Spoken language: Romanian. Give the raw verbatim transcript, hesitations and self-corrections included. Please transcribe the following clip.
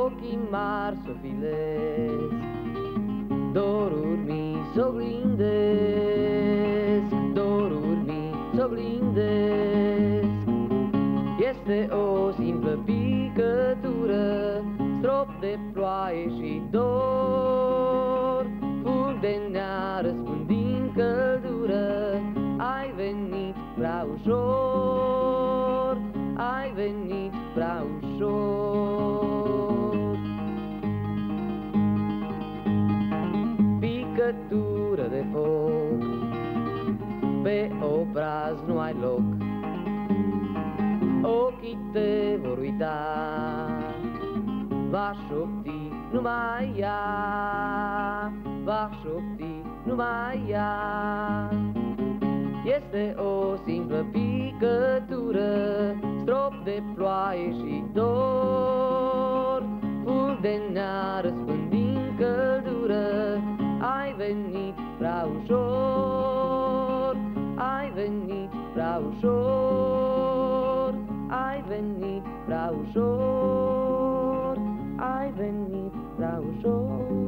ochii mari s-o filesc, doruri mi s-oglindesc, doruri mi s-oglindesc. Este o simplă picătură, strop de ploaie și dor, fulg de nea răspândind căldură. Ai venit prea ușor, ai venit prea ușor. Picătură de foc, pe obraz nu ai loc, ochii te vor uita, va șopti numai ea, va șopti numai ea. Este o simplă picătură, strop de ploaie și dor, fulg de nea răspândind căldură. Ai venit prea ușor, ai venit prea ușor, ai venit prea ușor, ai venit prea ușor.